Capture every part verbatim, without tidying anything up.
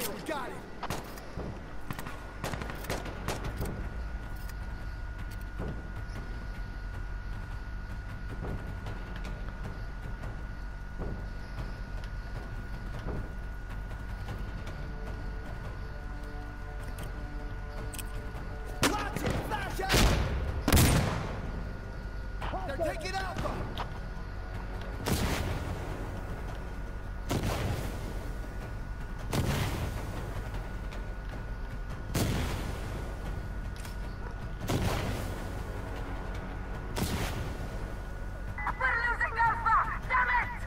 Got it. They're taking Alpha! We're losing Alpha! Damn it!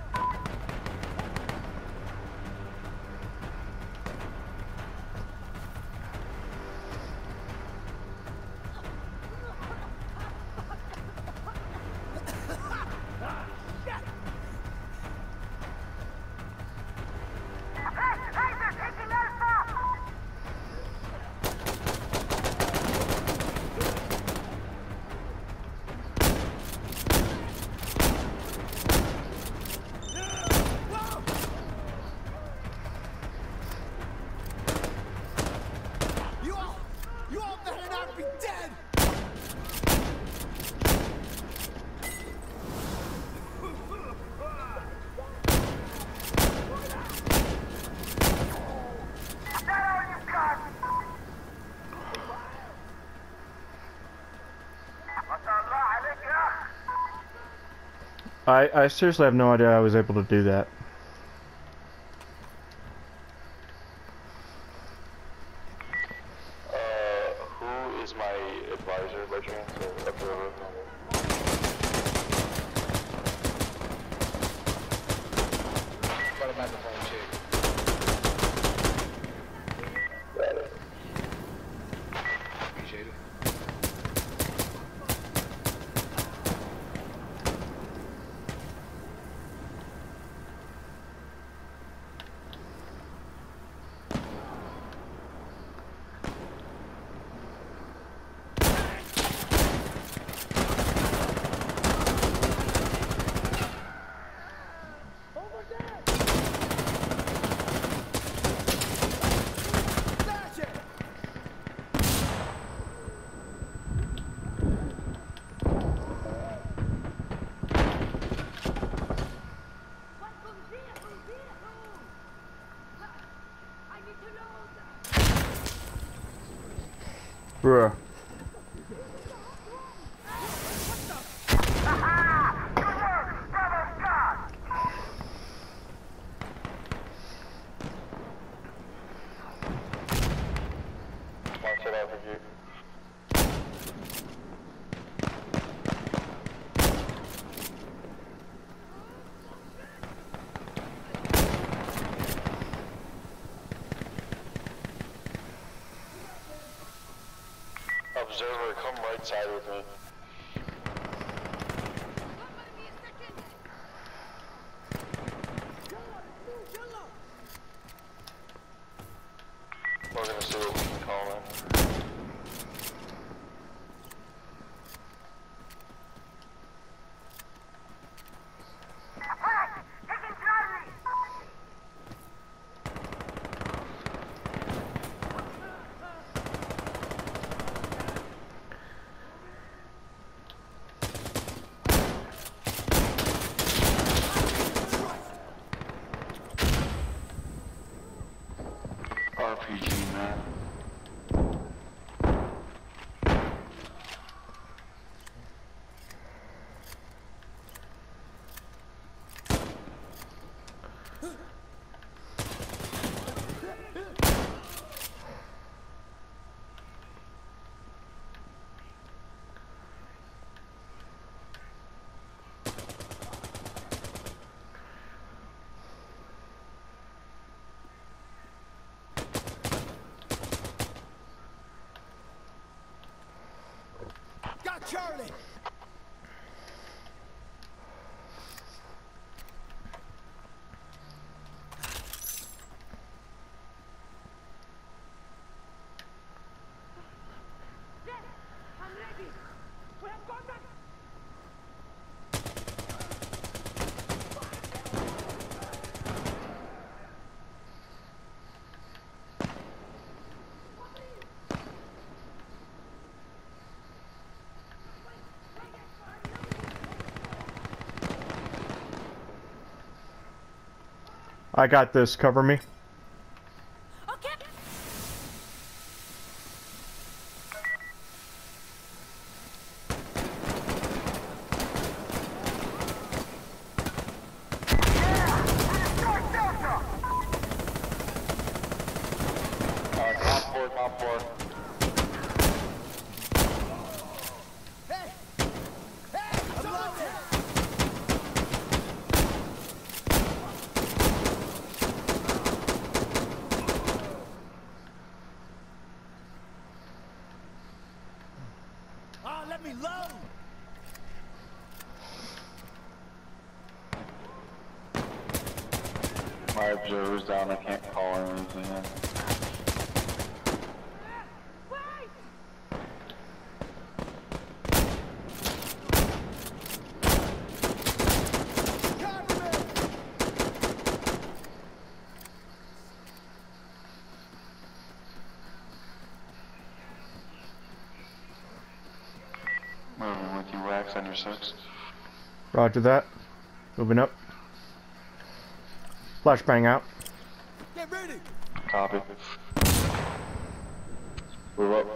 You all, you all better not be dead! I, I seriously have no idea I was able to do that. Uh, who is my advisor by chance, or observer? What about the phone chick? Got it. Appreciate it. Smash it! Bruh. Mark it out for you. Observer, come right side with me. We're gonna see what we can call in. R P G, man. Got Charlie! I'm ready. We have contact. I got this. Cover me. Okay. Uh, top floor, top floor. Hey! Hey! I'm loaded! Ah, let me load! My observer's down, I can't call or anything in. Cover me! Moving with you, Wax, on your six. Roger that. Moving up. Flashbang out. Get ready! Copy. Move up.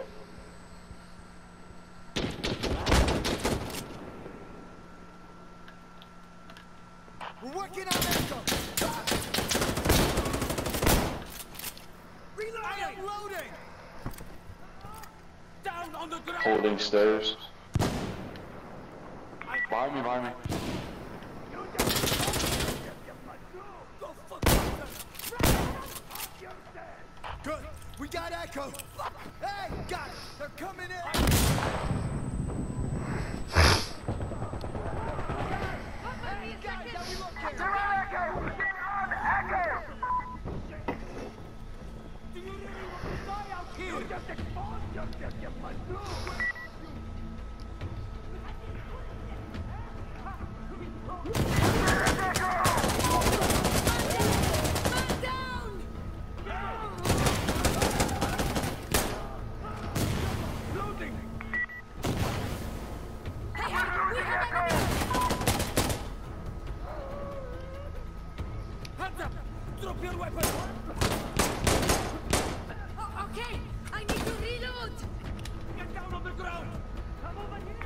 We're working on Echo! Reloading! I am loading! Down on the ground. Holding stairs. Behind me, behind me. Go fuck yourself! Good! We got Echo! Hey! Got it! They're coming in! Guys, how we looking? Do you really want to die out here? You just exposed yourself, you must Man down! Loading. Hey, hey, we have enemy! Hands up. Drop your weapon. Oh, okay, I need to reload! Get down on the ground. Come over here.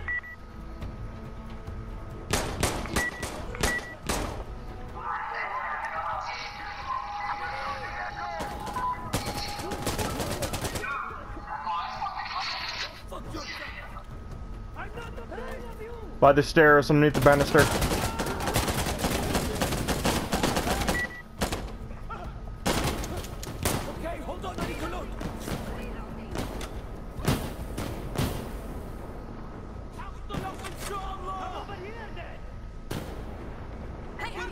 Fuck yourself. I'm not afraid of you. By the stairs underneath the banister. Okay, hold on, I need to load. Come over here then. Hey, hey,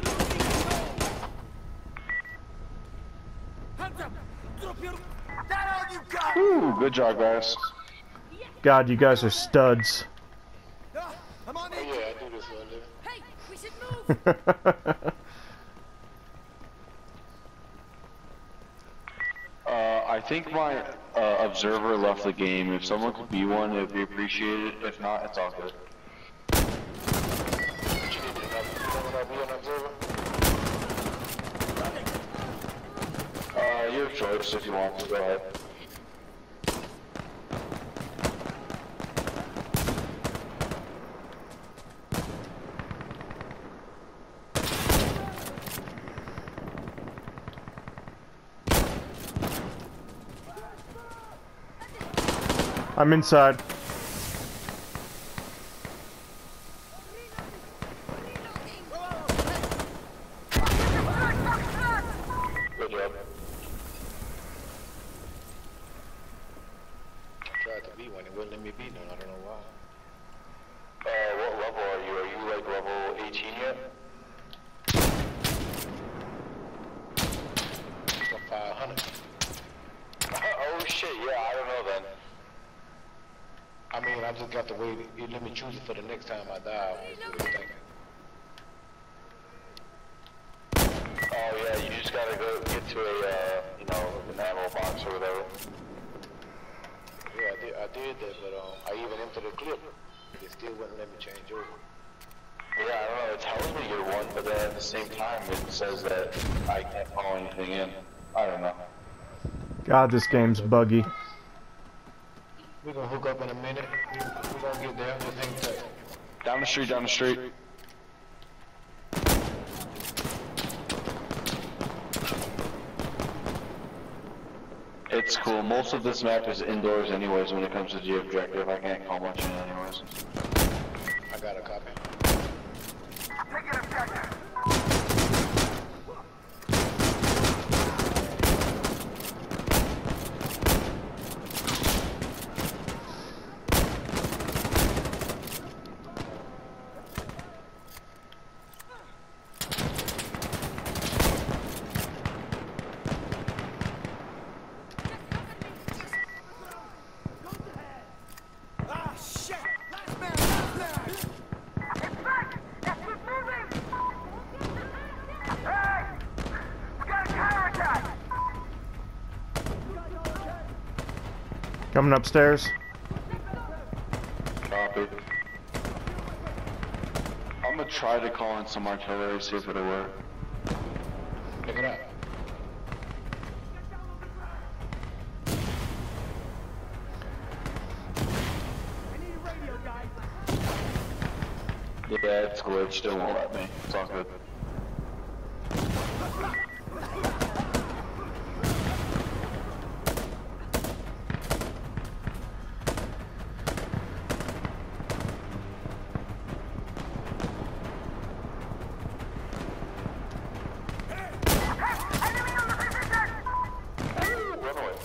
Hands up. Drop your... That all you got! Ooh, good job, guys. God, you guys are studs. Ah, I'm on Oh it! yeah, I do this one, dude. hey, we should move! Uh, I think my uh, observer left the game. If someone could be one, it'd be appreciated. If not, it's all good. What you need to know? You want to be an observer? Uh, your choice if you want to. Go ahead. I'm inside. Good job. I tried to be one, it wouldn't let me be none, I don't know why. Uh, what level are you? Are you like level eighteen yet? I'm five hundred. Oh shit, yeah, I don't know then. I mean, I just got to wait, it let me choose it for the next time I die. I was really thinking. Oh yeah, you just gotta go get to a, uh, you know, an ammo box or whatever. Yeah, I did, I did that, but um, I even entered the clip. It still wouldn't let me change over. Yeah, I don't know, it tells me you're one, but then at the same time it says that I can't call anything in. I don't know. God, this game's buggy. We're gonna hook up in a minute. We're gonna get there. Just hang tight. Down the street, down the street. It's cool. Most of this map is indoors anyways when it comes to the objective. I can't call much in anyways. I got a copy. Taking objective. Ah, shit! Last man, last man! It's back. Let's keep moving. Hey, we got a counterattack. Coming upstairs. Copy. I'm gonna try to call in some artillery, see if it'll work. Pick it up. I need a radio, guys. Yeah, it's glitched, it won't let me. It's all good. Enemy on the position. Run away.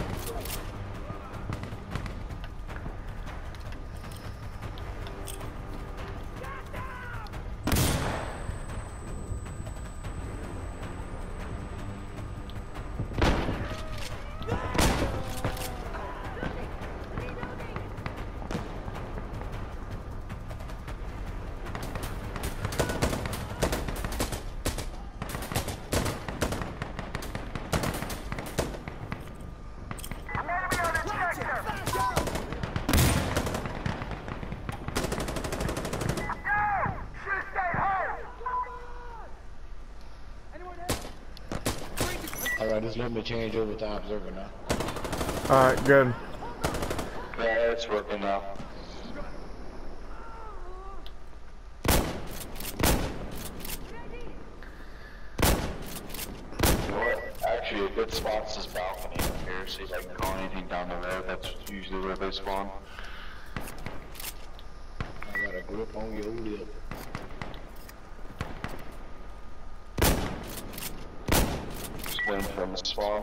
Enemy on objective. No! Should've stayed home. Alright, just let me change over to observer now. Alright, good. Yeah, it's working now. You know what? Actually, a good spot's this balcony up here, so if I can call anything down the road, that's usually where they spawn. I got a grip on your lip. Just waiting for them to spawn.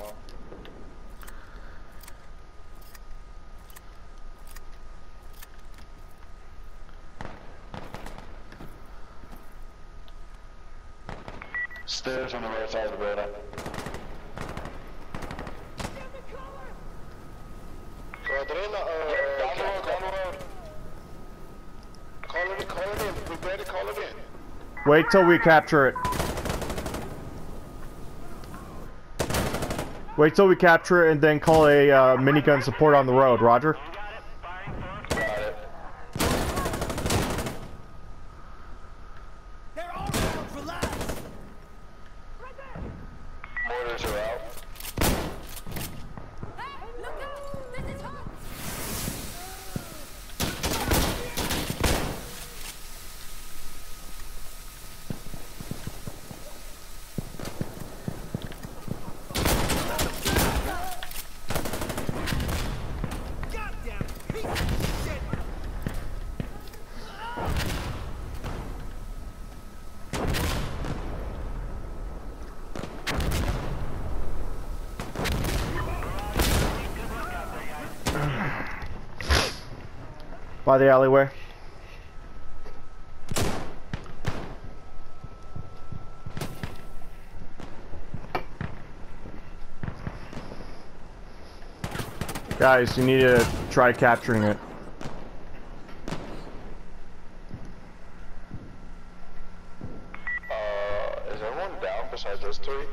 Stairs on the right side of the building. Adrena, uh, down the road, down the road. Call it in, call it in. We're ready, call it in. Wait till we capture it. Wait till we capture it and then call a uh, minigun support on the road, Roger? Got it. They're all around, relax! Mortars are out. Hey, look out! This is hot! Goddamn piece of shit! By the alleyway. Guys, you need to try capturing it. Uh, is everyone down besides us three?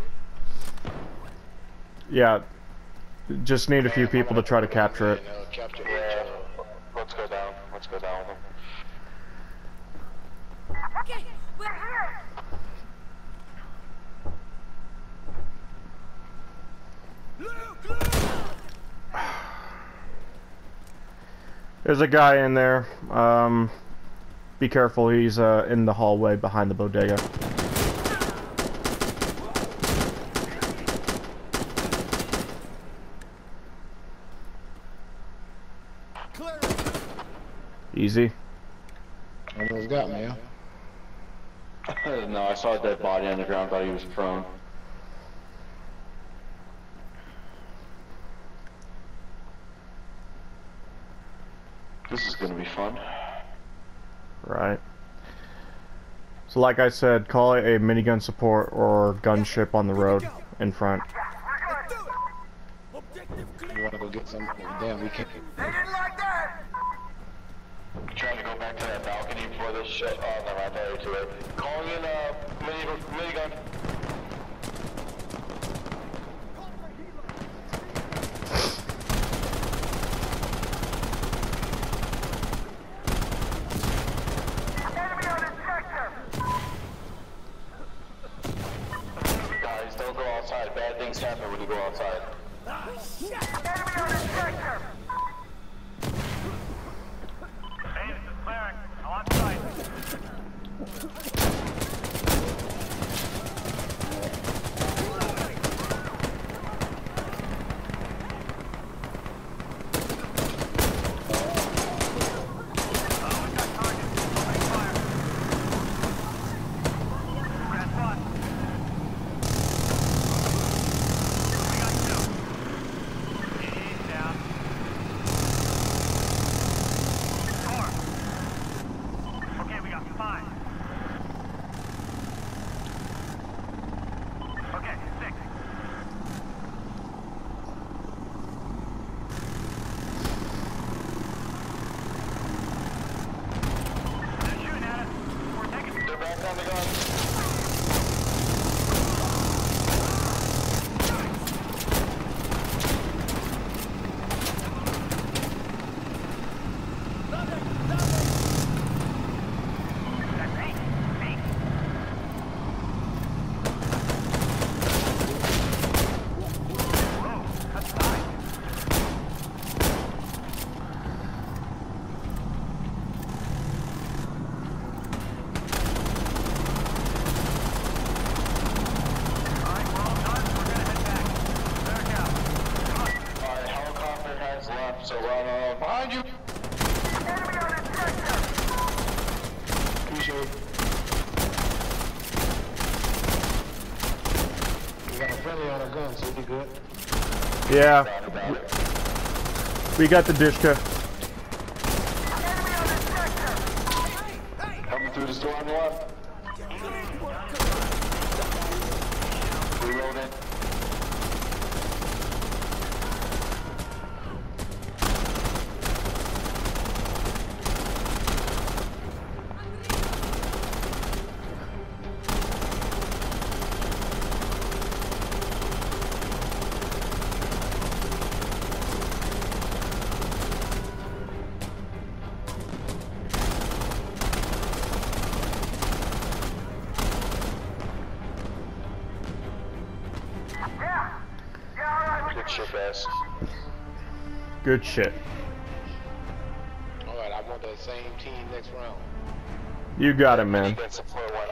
Yeah, just need a few people to try to capture it. And, uh, capture Yeah. it. Let's go down. Let's go down with them. Okay, we're here. Luke, Luke! There's a guy in there. Um, be careful. He's uh, in the hallway behind the bodega. Clear. Easy. Almost got me, huh? No, I saw a dead body on the ground, thought he was prone. This is gonna be fun. Right. So like I said, call it a minigun support or gunship on the road in front. Let's do it. Objective You clear. wanna go get some? Damn, we can't. They didn't like that. Trying to go back to that balcony before this shit. Oh no, I thought you were too late. Calling in a mini minigun. Enemy on objective. Guys, don't go outside. Bad things happen when you go outside. Ah, shit! Enemy on objective. Hey, this is Cleric. I'm on site. So run uh, behind you. Enemy on objective. Appreciate it. We got a friendly on a gun, so we good. Yeah, Down about it. we got the Dishka. Enemy on objective. Coming through this door on the left. Reloading. Yeah. Yeah, all right. Good shit, guys. Good shit. Alright, I want that same team next round. You got it, man. Need that support one.